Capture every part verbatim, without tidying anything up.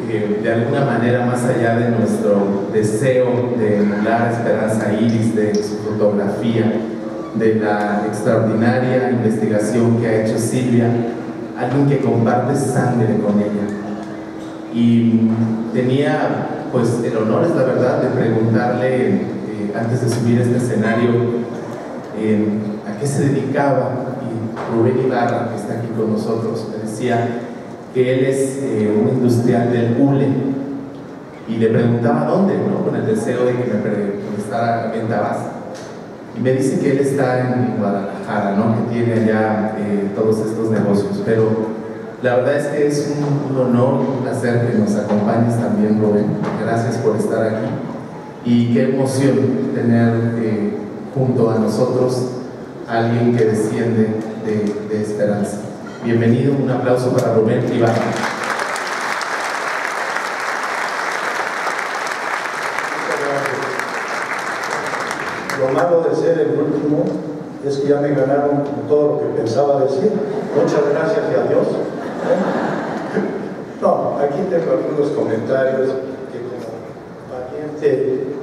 eh, de alguna manera, más allá de nuestro deseo de emular a Esperanza Iris, de su fotografía, de la extraordinaria investigación que ha hecho Silvia, alguien que comparte sangre con ella. Y tenía pues el honor, es la verdad, de preguntarle eh, antes de subir a este escenario eh, a qué se dedicaba. Y Rubén Ibarra, que está aquí con nosotros, me decía que él es eh, un industrial del hule, y le preguntaba dónde, ¿no? Con el deseo de que me prestara en Tabasco. Y me dice que él está en Guadalajara, ¿no? Que tiene allá eh, todos estos negocios. Pero la verdad es que es un, un honor y un placer que nos acompañes también, Rubén. Gracias por estar aquí. Y qué emoción tener eh, junto a nosotros a alguien que desciende de, de Esperanza. Bienvenido, un aplauso para Rubén Ibarra. Lo malo de ser el último es que ya me ganaron todo lo que pensaba decir. Muchas gracias y adiós. No, aquí tengo algunos comentarios que como pariente de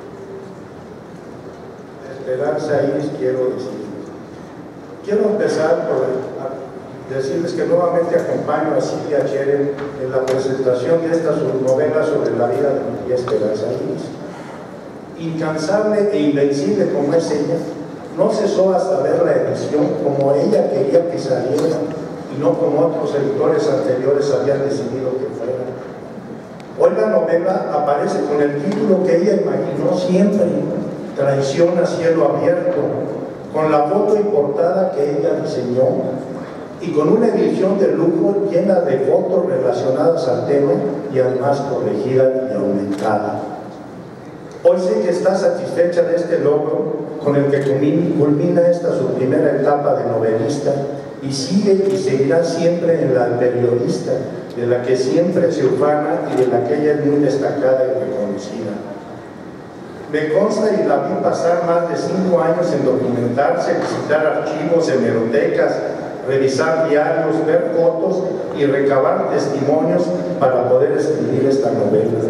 Esperanza Iris quiero decir. Quiero empezar por decirles que nuevamente acompaño a Silvia Cherem en la presentación de esta subnovela sobre la vida de mi tía Esperanza Iris. Incansable e invencible como es ella, no cesó hasta ver la edición como ella quería que saliera y no como otros editores anteriores habían decidido que fuera. Hoy la novela aparece con el título que ella imaginó siempre: Traición a cielo abierto, con la foto y portada que ella diseñó y con una edición de lujo llena de fotos relacionadas al tema y además corregida y aumentada. Hoy sé que está satisfecha de este logro con el que culmina esta su primera etapa de novelista y sigue y seguirá siempre en la periodista, de la que siempre se ufana y de la que ella es muy destacada y reconocida. Me consta y la vi pasar más de cinco años en documentarse, visitar archivos, hemerotecas, revisar diarios, ver fotos y recabar testimonios para poder escribir esta novela.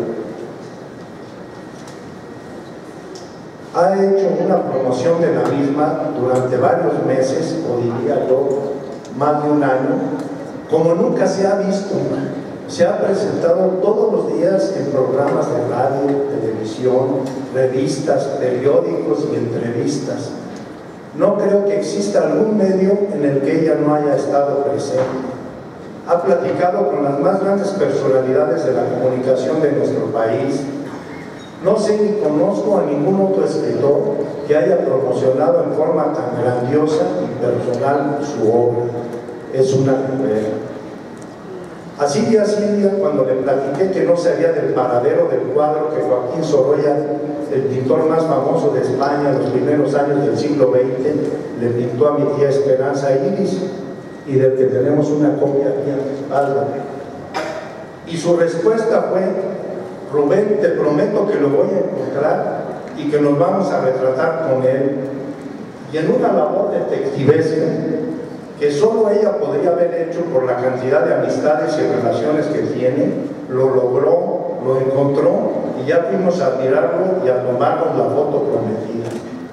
Ha hecho una promoción de la misma durante varios meses, o diría yo, más de un año, como nunca se ha visto. Se ha presentado todos los días en programas de radio, televisión, revistas, periódicos y entrevistas. No creo que exista algún medio en el que ella no haya estado presente. Ha platicado con las más grandes personalidades de la comunicación de nuestro país. No sé ni conozco a ningún otro escritor que haya promocionado en forma tan grandiosa y personal su obra. Es una novela. Así que a Silvia, cuando le platiqué que no sabía del paradero del cuadro que Joaquín Sorolla, el pintor más famoso de España en los primeros años del siglo veinte, le pintó a mi tía Esperanza Iris, y del que tenemos una copia aquí a mi espalda. Y su respuesta fue: Rubén, te prometo que lo voy a encontrar y que nos vamos a retratar con él. Y en una labor detectivesca que solo ella podría haber hecho por la cantidad de amistades y relaciones que tiene, lo logró, lo encontró y ya fuimos a admirarlo y a tomarnos la foto prometida.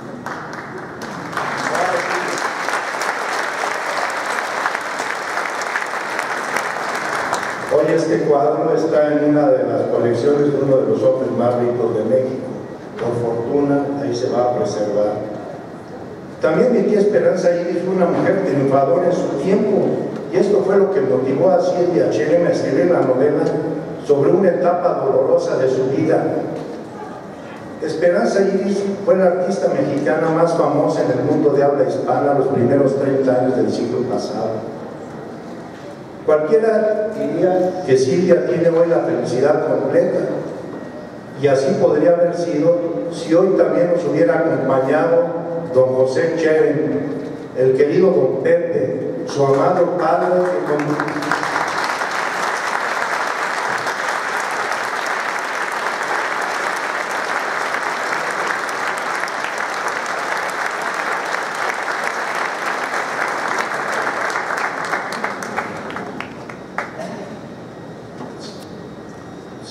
Hoy este cuadro está en una de las colecciones de uno de los hombres más ricos de México. Por fortuna, ahí se va a preservar. También mi tía Esperanza Iris fue una mujer triunfadora en su tiempo, y esto fue lo que motivó a Silvia Cherem a escribir la novela sobre una etapa dolorosa de su vida. Esperanza Iris fue la artista mexicana más famosa en el mundo de habla hispana los primeros treinta años del siglo pasado. Cualquiera diría que Silvia tiene hoy la felicidad completa, y así podría haber sido si hoy también nos hubiera acompañado don José Cherem, el querido don Pepe, su amado padre que con...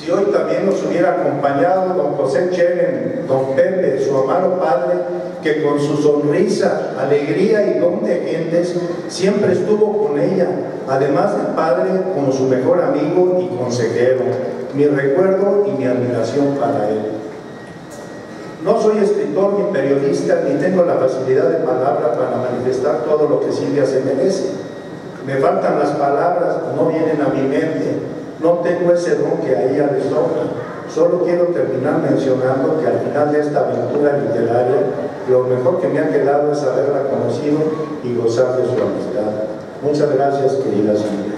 Si hoy también nos hubiera acompañado don José Cheren, don Pepe, su amado padre, que con su sonrisa, alegría y don de gentes siempre estuvo con ella, además de padre como su mejor amigo y consejero. Mi recuerdo y mi admiración para él. No soy escritor ni periodista, ni tengo la facilidad de palabra para manifestar todo lo que Silvia se merece. Me faltan las palabras, no vienen a mi mente, no tengo ese don que a ella le sobra. Solo quiero terminar mencionando que al final de esta aventura literaria, lo mejor que me ha quedado es haberla conocido y gozar de su amistad. Muchas gracias, querida Silvia.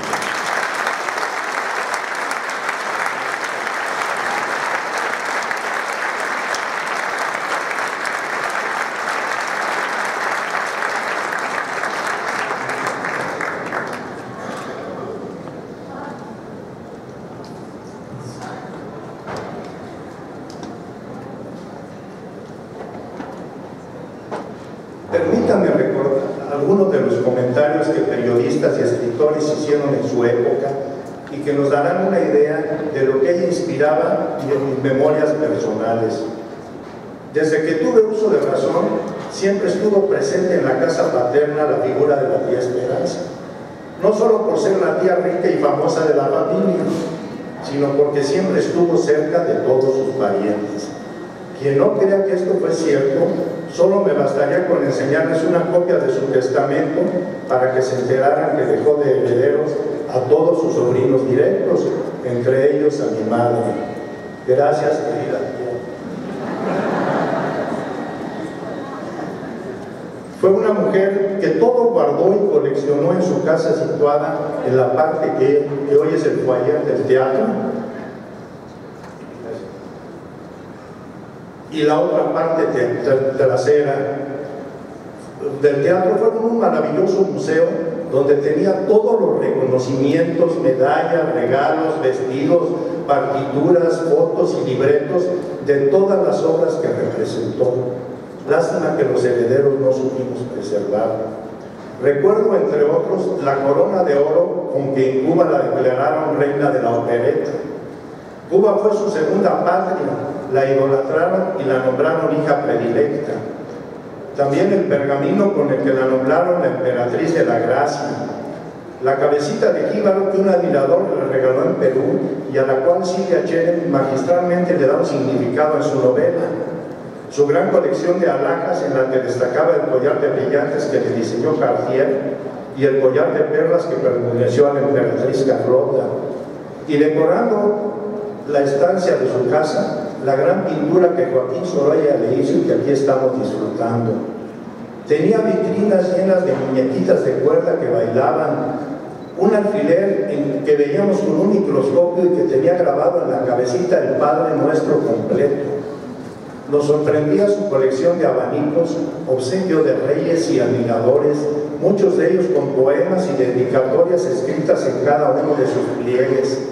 Permítanme recordar algunos de los comentarios que periodistas y escritores hicieron en su época y que nos darán una idea de lo que ella inspiraba y de mis memorias personales. Desde que tuve uso de razón, siempre estuvo presente en la casa paterna la figura de la tía Esperanza, no solo por ser la tía rica y famosa de la familia, sino porque siempre estuvo cerca de todos sus parientes. Quien no crea que esto fue cierto, solo me bastaría con enseñarles una copia de su testamento para que se enteraran que dejó de herederos a todos sus sobrinos directos, entre ellos a mi madre. Gracias, querida tía. Fue una mujer que todo guardó y coleccionó en su casa situada en la parte que, que hoy es el foyer del teatro, y la otra parte trasera del teatro fue un maravilloso museo donde tenía todos los reconocimientos, medallas, regalos, vestidos, partituras, fotos y libretos de todas las obras que representó. Lástima que los herederos no supimos preservar. Recuerdo, entre otros, la corona de oro con que en Cuba la declararon reina de la opereta. Cuba fue su segunda patria, la idolatraron y la nombraron hija predilecta. También el pergamino con el que la nombraron la emperatriz de la gracia. La cabecita de jíbaro que un admirador le regaló en Perú y a la cual Silvia Cheren magistralmente le da un significado en su novela. Su gran colección de alhajas en la que destacaba el collar de brillantes que le diseñó Cartier y el collar de perlas que perteneció a la emperatriz Carlota. Y decorando la estancia de su casa, la gran pintura que Joaquín Sorolla le hizo y que aquí estamos disfrutando. Tenía vitrinas llenas de muñequitas de cuerda que bailaban, un alfiler en que veíamos con un microscopio y que tenía grabado en la cabecita el Padre Nuestro completo. Nos sorprendía su colección de abanicos, obsequio de reyes y admiradores, muchos de ellos con poemas y dedicatorias escritas en cada uno de sus pliegues.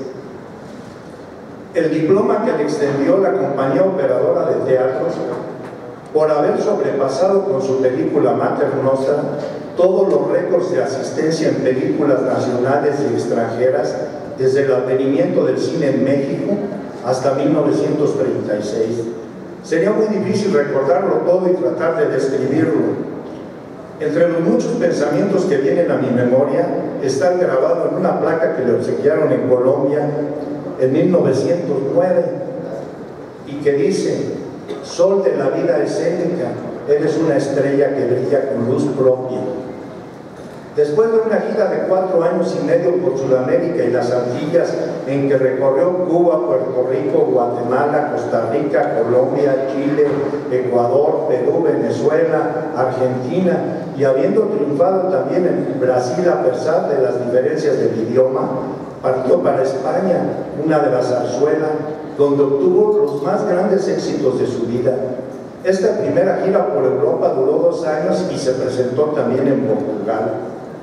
El diploma que le extendió la compañía operadora de teatros por haber sobrepasado con su película Mater Nostra todos los récords de asistencia en películas nacionales y extranjeras desde el advenimiento del cine en México hasta mil novecientos treinta y seis. Sería muy difícil recordarlo todo y tratar de describirlo. Entre los muchos pensamientos que vienen a mi memoria está grabado en una placa que le obsequiaron en Colombia en mil novecientos nueve y que dice: sol de la vida escénica, eres una estrella que brilla con luz propia. Después de una gira de cuatro años y medio por Sudamérica y las Antillas, en que recorrió Cuba, Puerto Rico, Guatemala, Costa Rica, Colombia, Chile, Ecuador, Perú, Venezuela, Argentina, y habiendo triunfado también en Brasil a pesar de las diferencias del idioma, partió para España, una de las zarzuelas, donde obtuvo los más grandes éxitos de su vida. Esta primera gira por Europa duró dos años y se presentó también en Portugal.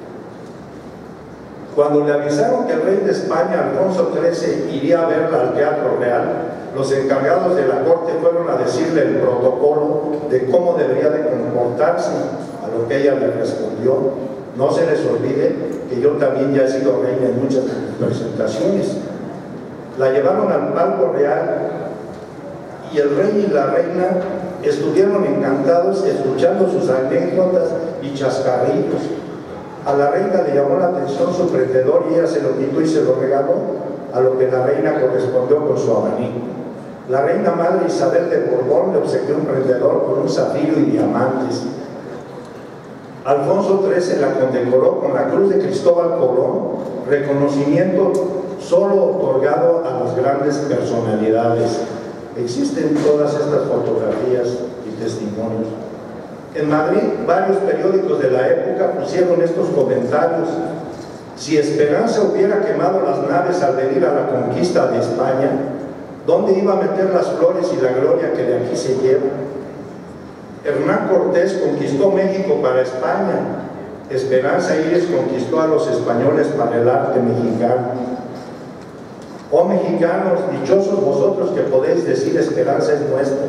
Cuando le avisaron que el rey de España, Alfonso trece, iría a verla al Teatro Real, los encargados de la corte fueron a decirle el protocolo de cómo debería de comportarse, a lo que ella le respondió: no se les olvide que yo también ya he sido reina en muchas de mis presentaciones. La llevaron al palco real y el rey y la reina estuvieron encantados escuchando sus anécdotas y chascarrillos. A la reina le llamó la atención su prendedor y ella se lo quitó y se lo regaló, a lo que la reina correspondió con su abanico. La reina madre Isabel de Borbón le obsequió un prendedor con un zafiro y diamantes. Alfonso trece la condecoró con la Cruz de Cristóbal Colón, reconocimiento solo otorgado a las grandes personalidades. Existen todas estas fotografías y testimonios. En Madrid, varios periódicos de la época pusieron estos comentarios. Si Esperanza hubiera quemado las naves al venir a la conquista de España, ¿dónde iba a meter las flores y la gloria que de aquí se lleva? Hernán Cortés conquistó México para España. Esperanza Iris conquistó a los españoles para el arte mexicano. Oh mexicanos, dichosos vosotros que podéis decir Esperanza es nuestra.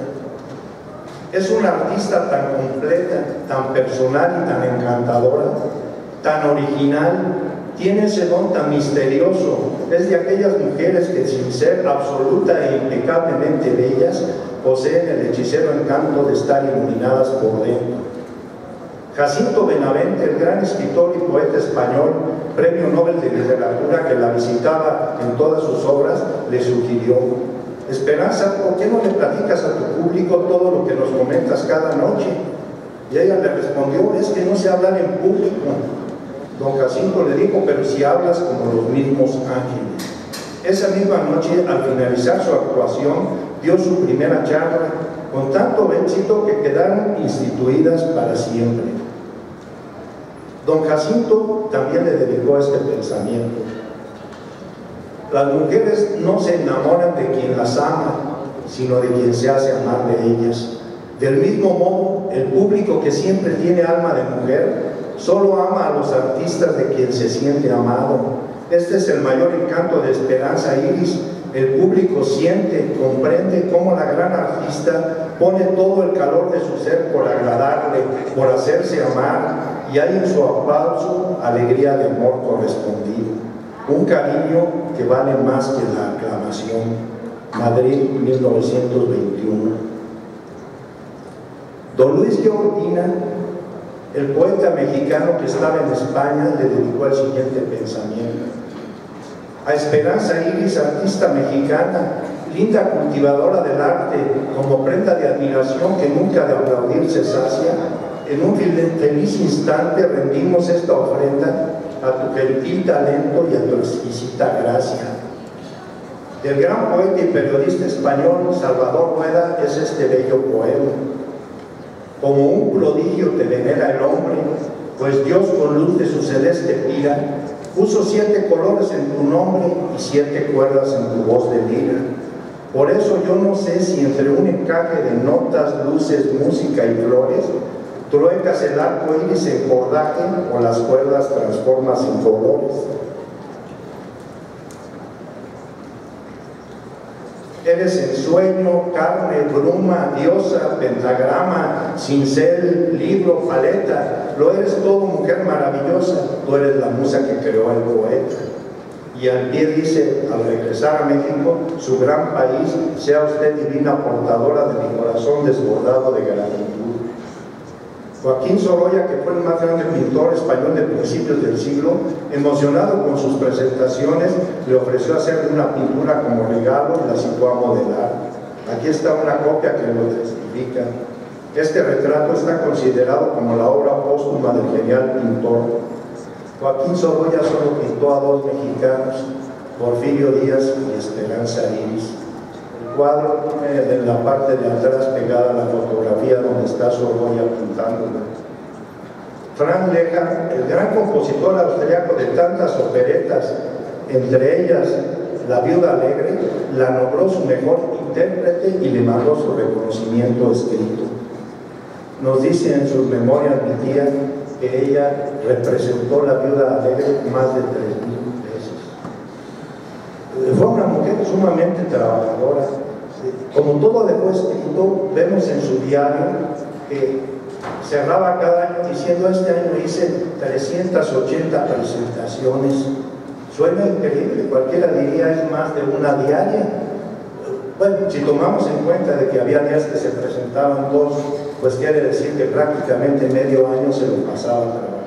Es una artista tan completa, tan personal y tan encantadora, tan original, tiene ese don tan misterioso. Es de aquellas mujeres que sin ser absoluta e impecablemente bellas, poseen el hechicero encanto de estar iluminadas por dentro. Jacinto Benavente, el gran escritor y poeta español, premio Nobel de Literatura, que la visitaba en todas sus obras, le sugirió: Esperanza, ¿por qué no le platicas a tu público todo lo que nos comentas cada noche? Y ella le respondió: es que no sé hablar en público. Don Jacinto le dijo: pero si hablas como los mismos ángeles. Esa misma noche, al finalizar su actuación, dio su primera charla, con tanto éxito que quedaron instituidas para siempre. Don Jacinto también le dedicó este pensamiento: las mujeres no se enamoran de quien las ama, sino de quien se hace amar de ellas. Del mismo modo, el público que siempre tiene alma de mujer, solo ama a los artistas de quien se siente amado. Este es el mayor encanto de Esperanza Iris. El público siente, comprende cómo la gran artista pone todo el calor de su ser por agradarle, por hacerse amar, y hay en su aplauso alegría de amor correspondido. Un cariño que vale más que la aclamación. Madrid, mil novecientos veintiuno. Don Luis de Urbina, el poeta mexicano que estaba en España, le dedicó el siguiente pensamiento: a Esperanza Iris, artista mexicana, linda cultivadora del arte, como prenda de admiración que nunca de aplaudir se sacia, en un feliz instante rendimos esta ofrenda a tu gentil talento y a tu exquisita gracia. Del gran poeta y periodista español Salvador Rueda es este bello poema. Como un prodigio te venera el hombre, pues Dios con luz de su celeste pira puso siete colores en tu nombre y siete cuerdas en tu voz de lira. Por eso yo no sé si entre un encaje de notas, luces, música y flores truecas el arco iris en cordaje o las cuerdas transformas en colores. Eres ensueño, carne, bruma, diosa, pentagrama, cincel, libro, paleta. Lo eres todo, mujer maravillosa. Tú eres la musa que creó el poeta. Y al pie dice: al regresar a México, su gran país, sea usted divina portadora de mi corazón desbordado de gratitud. Joaquín Sorolla, que fue el más grande pintor español de principios del siglo, emocionado con sus presentaciones, le ofreció hacerle una pintura como regalo y la situó a modelar. Aquí está una copia que lo testifica. Este retrato está considerado como la obra póstuma del genial pintor. Joaquín Sorolla solo pintó a dos mexicanos, Porfirio Díaz y Esperanza Iris. El cuadro tiene en la parte de atrás pegada la fotografía donde está Sorolla pintándola. Franz Leja, el gran compositor austriaco de tantas operetas, entre ellas La Viuda Alegre, la nombró su mejor intérprete y le mandó su reconocimiento escrito. Nos dice en sus memorias mi tía que ella representó La Viuda Alegre más de tres mil veces. Fue una mujer sumamente trabajadora. Como todo dejó escrito, vemos en su diario que cerraba cada año diciendo: este año hice trescientas ochenta presentaciones. Suena increíble, cualquiera diría es más de una diaria. Bueno, si tomamos en cuenta de que había días que se presentaban dos, pues quiere decir que prácticamente medio año se lo pasaba trabajando.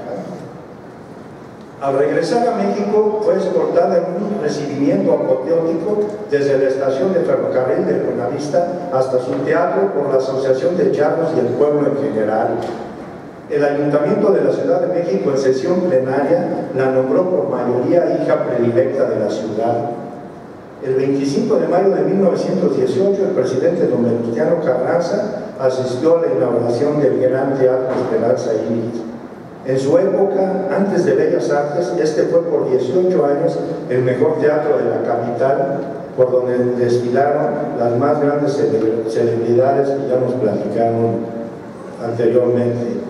Al regresar a México fue escoltada en un recibimiento apoteótico desde la estación de ferrocarril de Buenavista hasta su teatro por la Asociación de Charros y el pueblo en general. El Ayuntamiento de la Ciudad de México en sesión plenaria la nombró por mayoría hija predilecta de la ciudad. El veinticinco de mayo de mil novecientos dieciocho, el presidente don Venustiano Carranza asistió a la inauguración del Gran Teatro Esperanza Iris. En su época, antes de Bellas Artes, este fue por dieciocho años el mejor teatro de la capital, por donde desfilaron las más grandes celebridades que ya nos platicaron anteriormente.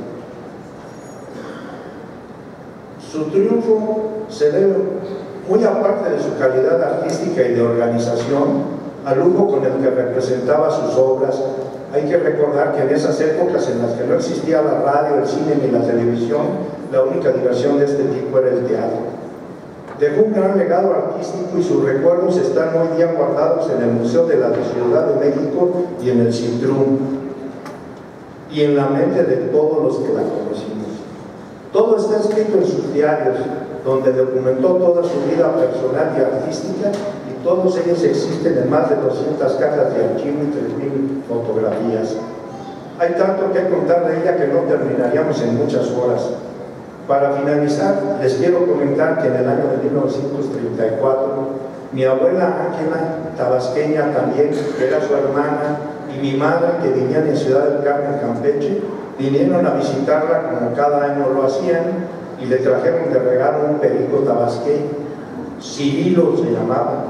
Su triunfo se debe, muy aparte de su calidad artística y de organización, al lujo con el que representaba sus obras. Hay que recordar que en esas épocas en las que no existía la radio, el cine ni la televisión, la única diversión de este tipo era el teatro. Dejó un gran legado artístico y sus recuerdos están muy bien guardados en el Museo de la Ciudad de México y en el Cintrum, y en la mente de todos los que la conocimos. Todo está escrito en sus diarios, donde documentó toda su vida personal y artística, y todos ellos existen en más de doscientas cajas de archivo y tres mil fotografías. Hay tanto que contar de ella que no terminaríamos en muchas horas. Para finalizar, les quiero comentar que en el año de mil novecientos treinta y cuatro, mi abuela Ángela, tabasqueña también, que era su hermana, y mi madre, que vivían en Ciudad del Carmen, Campeche, vinieron a visitarla como cada año lo hacían, y le trajeron de regalo un perico tabasqueño, Cirilo se llamaba,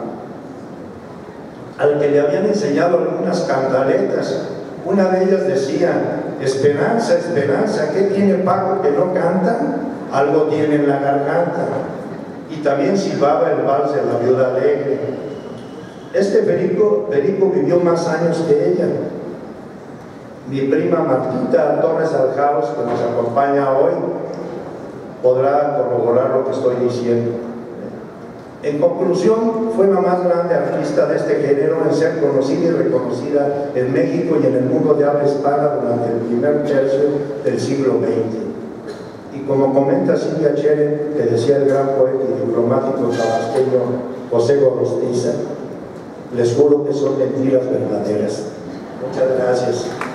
al que le habían enseñado algunas cantaletas. Una de ellas decía: esperanza, esperanza, ¿qué tiene Paco que no canta? Algo tiene en la garganta. Y también silbaba el vals de la viuda alegre. Este perico, perico vivió más años que ella. Mi prima Martita Torres Aljaos, que nos acompaña hoy, podrá corroborar lo que estoy diciendo. En conclusión, fue la más grande artista de este género en ser conocida y reconocida en México y en el mundo de habla hispana durante el primer tercio del siglo veinte. Y como comenta Silvia Chere, que decía el gran poeta y diplomático tabasqueño José Gorostiza, les juro que son mentiras verdaderas. Muchas gracias.